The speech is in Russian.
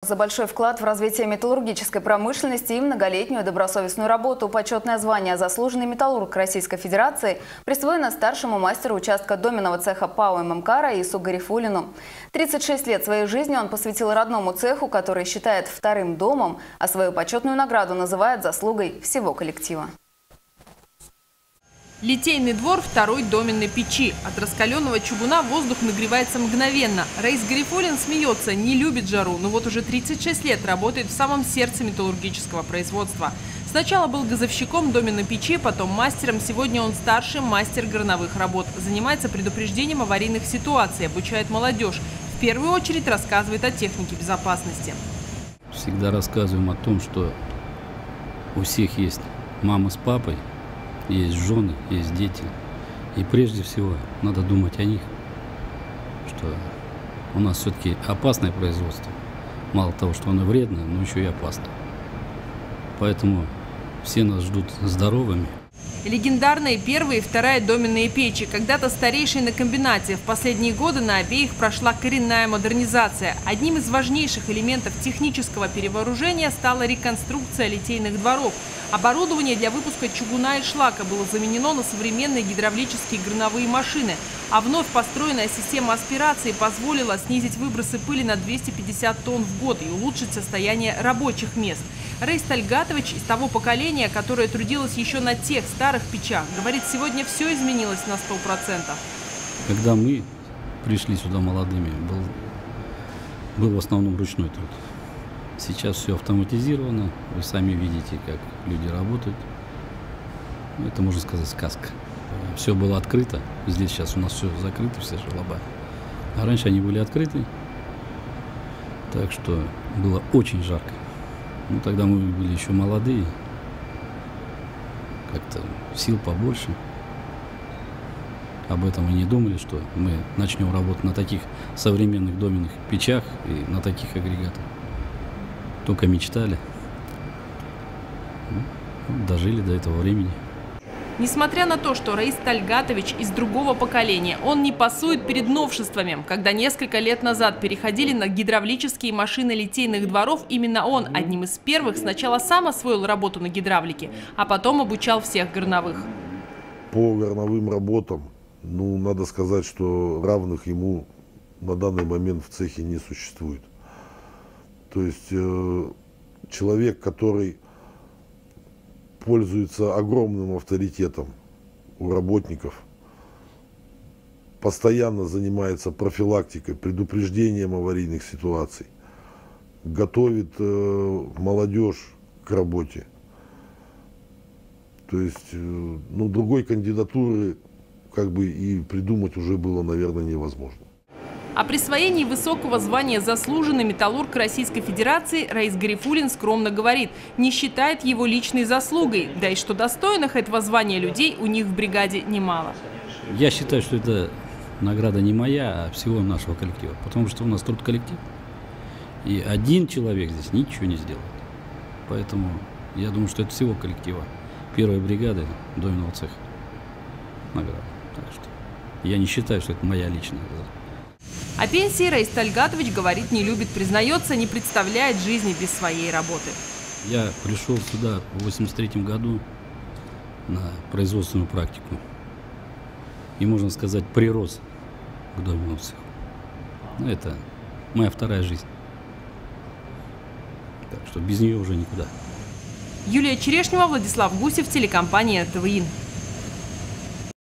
За большой вклад в развитие металлургической промышленности и многолетнюю добросовестную работу почетное звание «Заслуженный металлург Российской Федерации» присвоено старшему мастеру участка доменного цеха ПАО ММК Раису Гарифуллину. 36 лет своей жизни он посвятил родному цеху, который считает вторым домом, а свою почетную награду называет заслугой всего коллектива. Литейный двор второй доменной печи. От раскаленного чугуна воздух нагревается мгновенно. Раис Гарифуллин смеется, не любит жару, но вот уже 36 лет работает в самом сердце металлургического производства. Сначала был газовщиком доменной печи, потом мастером. Сегодня он старший мастер горновых работ. Занимается предупреждением аварийных ситуаций, обучает молодежь. В первую очередь рассказывает о технике безопасности. Всегда рассказываем о том, что у всех есть мама с папой. Есть жены, есть дети. И прежде всего надо думать о них, что у нас все-таки опасное производство. Мало того, что оно вредное, но еще и опасно. Поэтому все нас ждут здоровыми. Легендарные первая и вторая доменные печи, когда-то старейшие на комбинате. В последние годы на обеих прошла коренная модернизация. Одним из важнейших элементов технического перевооружения стала реконструкция литейных дворов. Оборудование для выпуска чугуна и шлака было заменено на современные гидравлические горновые машины. А вновь построенная система аспирации позволила снизить выбросы пыли на 250 тонн в год и улучшить состояние рабочих мест. Раис Тальгатович из того поколения, которое трудилось еще на тех старых печах, говорит, сегодня все изменилось на 100%. Когда мы пришли сюда молодыми, был в основном ручной труд. Сейчас все автоматизировано, вы сами видите, как люди работают. Это, можно сказать, сказка. Все было открыто, здесь сейчас у нас все закрыто, все желоба. А раньше они были открыты, так что было очень жарко. Ну, тогда мы были еще молодые, как-то сил побольше. Об этом и не думали, что мы начнем работать на таких современных доменных печах и на таких агрегатах. Только мечтали. Ну, дожили до этого времени. Несмотря на то, что Раис Тальгатович из другого поколения, он не пасует перед новшествами. Когда несколько лет назад переходили на гидравлические машины литейных дворов, именно он одним из первых сначала сам освоил работу на гидравлике, а потом обучал всех горновых. По горновым работам, надо сказать, что равных ему на данный момент в цехе не существует. То есть человек, который пользуется огромным авторитетом у работников, постоянно занимается профилактикой, предупреждением аварийных ситуаций, готовит молодежь к работе. То есть, другой кандидатуры и придумать уже было, наверное, невозможно. О присвоении высокого звания «Заслуженный металлург Российской Федерации» Раис Гарифуллин скромно говорит, не считает его личной заслугой, да и что достойных этого звания людей у них в бригаде немало. Я считаю, что это награда не моя, а всего нашего коллектива, потому что у нас труд коллектив, и один человек здесь ничего не сделает. Поэтому я думаю, что это всего коллектива, первой бригады доменного цеха награда. Так что я не считаю, что это моя личная заслуга. О пенсии Раис Тальгатович говорит, не любит, признается, не представляет жизни без своей работы. Я пришел сюда в 1983 году на производственную практику. И, можно сказать, прирос к доменному цеху. Это моя вторая жизнь. Так что без нее уже никуда. Юлия Черешнева, Владислав Гусев, телекомпания ТВИН.